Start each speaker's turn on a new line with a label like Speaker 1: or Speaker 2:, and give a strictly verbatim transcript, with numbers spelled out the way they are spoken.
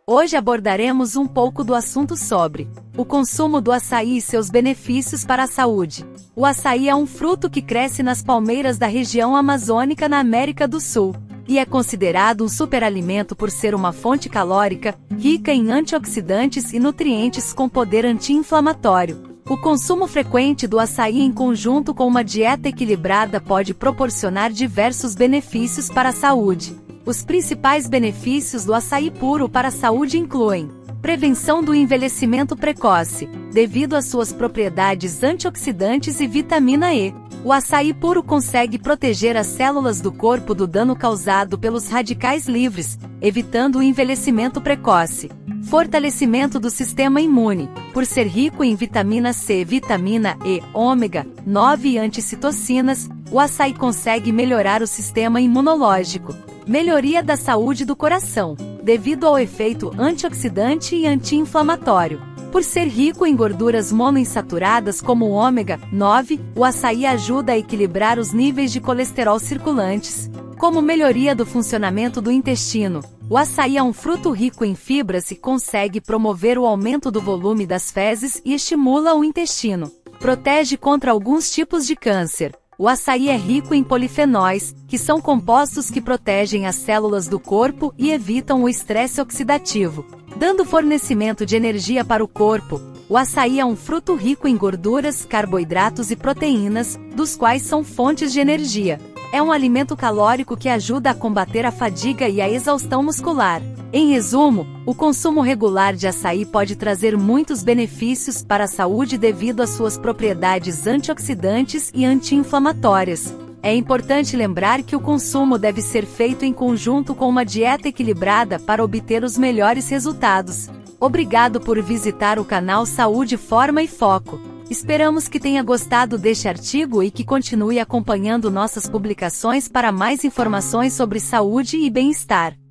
Speaker 1: Hoje abordaremos um pouco do assunto sobre o consumo do açaí e seus benefícios para a saúde. O açaí é um fruto que cresce nas palmeiras da região amazônica na América do Sul, e é considerado um superalimento por ser uma fonte calórica, rica em antioxidantes e nutrientes com poder anti-inflamatório. O consumo frequente do açaí em conjunto com uma dieta equilibrada pode proporcionar diversos benefícios para a saúde. Os principais benefícios do açaí puro para a saúde incluem: prevenção do envelhecimento precoce, devido às suas propriedades antioxidantes e vitamina E. O açaí puro consegue proteger as células do corpo do dano causado pelos radicais livres, evitando o envelhecimento precoce. Fortalecimento do sistema imune. Por ser rico em vitamina C, vitamina E, ômega nove e anticitocinas, o açaí consegue melhorar o sistema imunológico. Melhoria da saúde do coração, devido ao efeito antioxidante e anti-inflamatório. Por ser rico em gorduras monoinsaturadas como o ômega nove, o açaí ajuda a equilibrar os níveis de colesterol circulantes. Como melhoria do funcionamento do intestino. O açaí é um fruto rico em fibras e consegue promover o aumento do volume das fezes e estimula o intestino. Protege contra alguns tipos de câncer. O açaí é rico em polifenóis, que são compostos que protegem as células do corpo e evitam o estresse oxidativo, dando fornecimento de energia para o corpo. O açaí é um fruto rico em gorduras, carboidratos e proteínas, dos quais são fontes de energia. É um alimento calórico que ajuda a combater a fadiga e a exaustão muscular. Em resumo, o consumo regular de açaí pode trazer muitos benefícios para a saúde devido às suas propriedades antioxidantes e anti-inflamatórias. É importante lembrar que o consumo deve ser feito em conjunto com uma dieta equilibrada para obter os melhores resultados. Obrigado por visitar o canal Saúde, Forma e Foco. Esperamos que tenha gostado deste artigo e que continue acompanhando nossas publicações para mais informações sobre saúde e bem-estar.